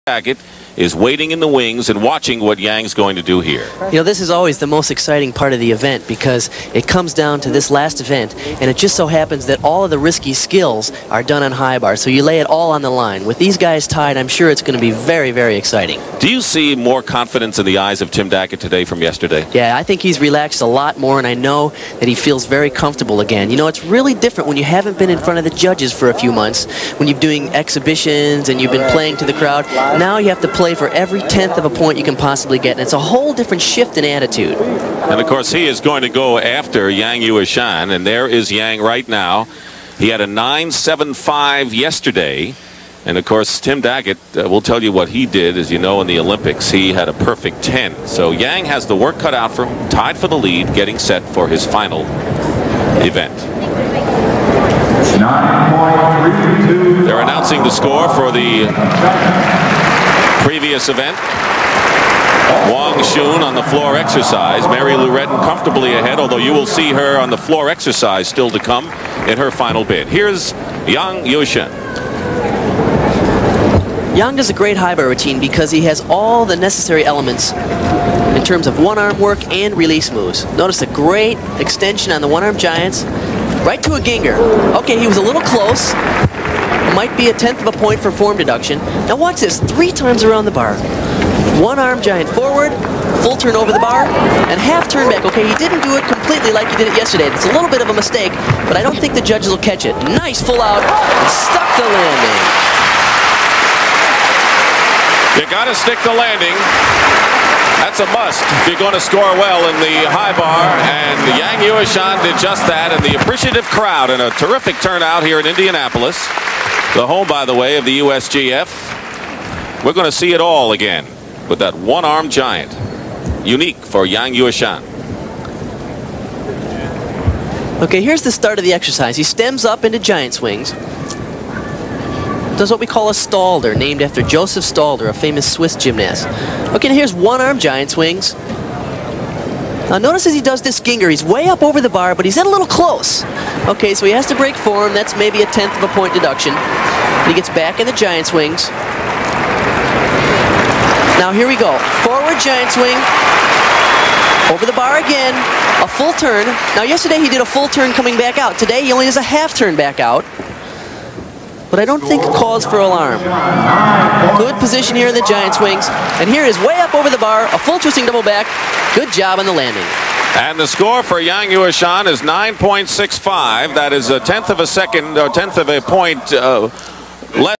Daggett is waiting in the wings and watching what Yang's going to do here. You know, this is always the most exciting part of the event because it comes down to this last event, and it just so happens that all of the risky skills are done on high bar, so you lay it all on the line. With these guys tied, I'm sure it's going to be very, very exciting. Do you see more confidence in the eyes of Tim Daggett today from yesterday? Yeah, I think he's relaxed a lot more, and I know that he feels very comfortable again. You know, it's really different when you haven't been in front of the judges for a few months, when you're doing exhibitions and you've been playing to the crowd. Now you have to play for every tenth of a point you can possibly get, and it's a whole different shift in attitude. And of course he is going to go after Yang Yueshan, and there is Yang right now. He had a 9.75 yesterday, and of course Tim Daggett will tell you what he did. As you know, in the Olympics he had a perfect 10. So Yang has the work cut out for him, tied for the lead, getting set for his final event. They're announcing the score for the previous event. Wang Xun on the floor exercise. Mary Lou Retton comfortably ahead, although you will see her on the floor exercise still to come in her final bid. Here's Yang Yueshan. Yang does a great high bar routine because he has all the necessary elements in terms of one-arm work and release moves. Notice a great extension on the one-arm giants, right to a Ginger. Okay, he was a little close. Might be a tenth of a point for form deduction. Now watch this, 3 times around the bar. One-arm giant forward, full turn over the bar, and half turn back. Okay, he didn't do it completely like he did it yesterday. It's a little bit of a mistake, but I don't think the judges will catch it. Nice full out, and stuck the landing. You got to stick the landing. That's a must if you're going to score well in the high bar, and Yang Yueshan did just that, and the appreciative crowd and a terrific turnout here in Indianapolis, the home, by the way, of the USGF. We're going to see it all again with that one-arm giant, unique for Yang Yueshan. Okay, here's the start of the exercise. He stems up into giant swings. Does what we call a Stalder, named after Joseph Stalder, a famous Swiss gymnast. Okay, now here's one-arm giant swings. Now notice as he does this Ginger, he's way up over the bar, but he's in a little close. Okay, so he has to break form. That's maybe a tenth of a point deduction. And he gets back in the giant swings. Now here we go. Forward giant swing. Over the bar again. A full turn. Now yesterday he did a full turn coming back out. Today he only does a half turn back out. But I don't think cause for alarm. Good position here in the giant swings. And here is way up over the bar, a full twisting double back. Good job on the landing. And the score for Yang Yueshan is 9.65. That is a tenth of a second, or tenth of a point less.